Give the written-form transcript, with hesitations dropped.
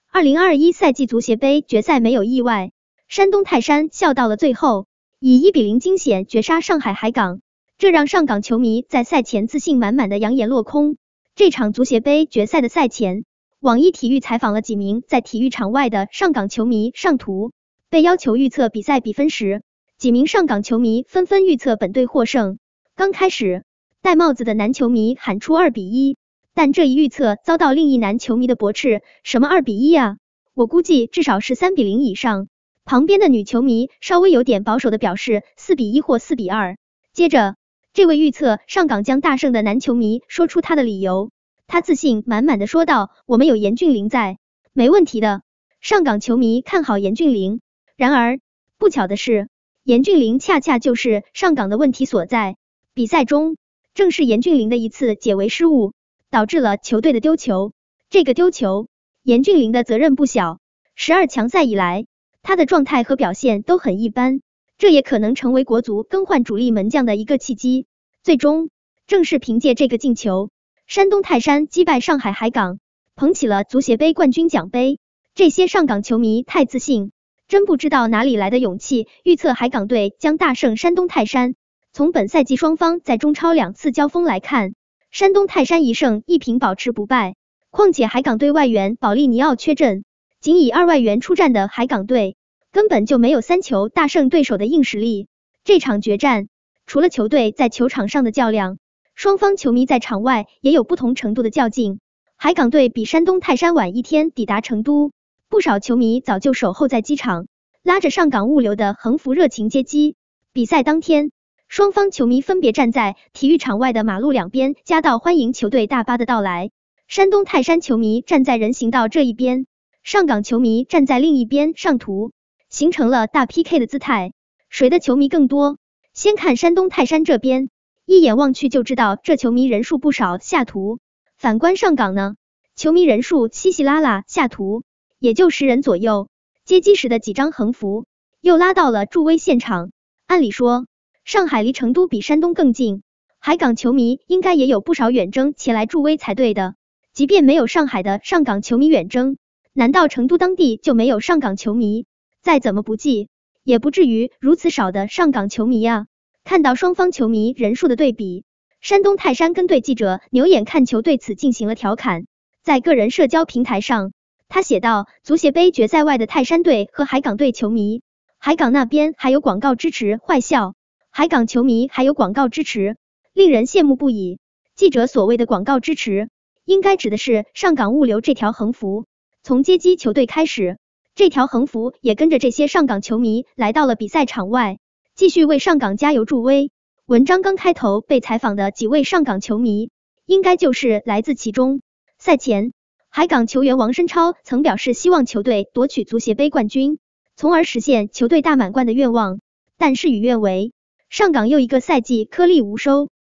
2021赛季足协杯决赛没有意外，山东泰山笑到了最后，以1-0惊险绝杀上海海港，这让上港球迷在赛前自信满满的扬言落空。这场足协杯决赛的赛前，网易体育采访了几名在体育场外的上港球迷，上图被要求预测比赛比分时，几名上港球迷纷纷预测本队获胜。刚开始，戴帽子的男球迷喊出2-1，但这一预测遭到另一男球迷的驳斥，什么2-1啊？我估计至少是3-0以上。旁边的女球迷稍微有点保守的表示4-1或4-2。接着，这位预测上港将大胜的男球迷说出他的理由，他自信满满的说道：“我们有严俊凌在，没问题的。”上港球迷看好严俊凌，然而不巧的是，严俊凌恰恰就是上港的问题所在。比赛中，正是严俊凌的一次解围失误，导致了球队的丢球。这个丢球，严俊凌的责任不小。12强赛以来，他的状态和表现都很一般，这也可能成为国足更换主力门将的一个契机。最终，正是凭借这个进球，山东泰山击败上海海港，捧起了足协杯冠军奖杯。这些上港球迷太自信，真不知道哪里来的勇气，预测海港队将大胜山东泰山。从本赛季双方在中超2次交锋来看，山东泰山1胜1平保持不败，况且海港队外援保利尼奥缺阵，仅以2外援出战的海港队根本就没有3球大胜对手的硬实力。这场决战，除了球队在球场上的较量，双方球迷在场外也有不同程度的较劲。海港队比山东泰山晚1天抵达成都，不少球迷早就守候在机场，拉着上港物流的横幅热情接机。比赛当天，双方球迷分别站在体育场外的马路两边夹道欢迎球队大巴的到来。山东泰山球迷站在人行道这一边，上港球迷站在另一边上图，形成了大 PK 的姿态，谁的球迷更多？先看山东泰山这边，一眼望去就知道这球迷人数不少，下图。反观上港呢，球迷人数稀稀拉拉，下图也就10人左右。接机时的几张横幅又拉到了助威现场。按理说，上海离成都比山东更近，海港球迷应该也有不少远征前来助威才对的。即便没有上海的上港球迷远征，难道成都当地就没有上港球迷？再怎么不济，也不至于如此少的上港球迷啊。看到双方球迷人数的对比，山东泰山跟队记者牛眼看球对此进行了调侃。在个人社交平台上，他写道：足协杯决赛外的泰山队和海港队球迷，海港那边还有广告支持，坏笑。海港球迷还有广告支持，令人羡慕不已。记者所谓的广告支持，应该指的是上港物流这条横幅。从接机球队开始，这条横幅也跟着这些上港球迷来到了比赛场外，继续为上港加油助威。文章刚开头被采访的几位上港球迷，应该就是来自其中。赛前，海港球员王申超曾表示希望球队夺取足协杯冠军，从而实现球队大满贯的愿望，但事与愿违。上港又一个赛季颗粒无收，